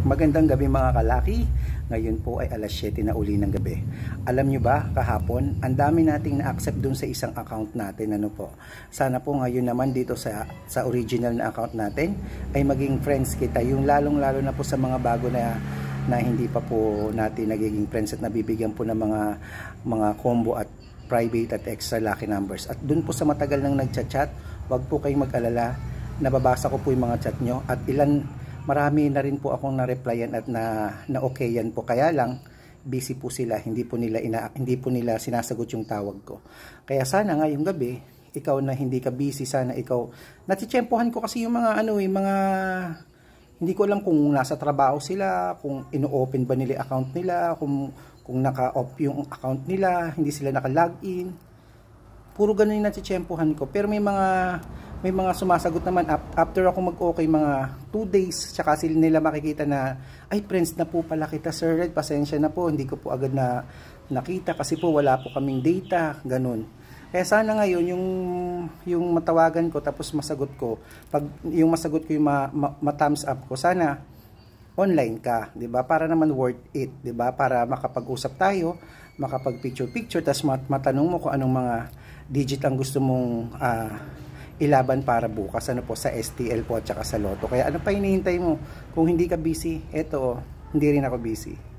Magandang gabi mga kalaki. Ngayon po ay alas 7 na uli ng gabi. Alam nyo ba, kahapon, ang dami nating na-accept dun sa isang account natin. Ano po? Sana po ngayon naman dito sa original na account natin ay maging friends kita. Yung lalong-lalo na po sa mga bago na hindi pa po natin nagiging friends at nabibigyan po ng mga combo at private at extra lucky numbers. At dun po sa matagal nang nagchat-chat, wag po kayong mag-alala. Nababasa ko po yung mga chat nyo at marami na rin po akong na-replyan at na okay yan po. Kaya lang busy po sila, hindi po nila sinasagot yung tawag ko. Kaya sana ngayong gabi, ikaw na hindi ka busy, sana ikaw natitsyempohan ko kasi yung mga hindi ko alam kung nasa trabaho sila, kung ino-open ba nila account nila, kung naka-off yung account nila, hindi sila naka-login. Puro ganun yung natitsyempohan ko. Pero may mga sumasagot naman after ako mag-okay mga 2 days, tsaka sila nila makikita na ay friends na po pala kita Sir Red, pasensya na po, hindi ko po agad na nakita kasi po wala po kaming data, ganun. Kaya sana ngayon yung matawagan ko tapos masagot ko, pag yung masagot ko yung ma-thumbs up ko, sana online ka, 'di ba? Para naman worth it, 'di ba? Para makapag-usap tayo, makapag-picture tapos matanong mo kung anong mga digit ang gusto mong ilaban para bukas po sa STL po at saka sa Lotto. Kaya ano pa hinihintay mo? Kung hindi ka busy, eto, hindi rin ako busy.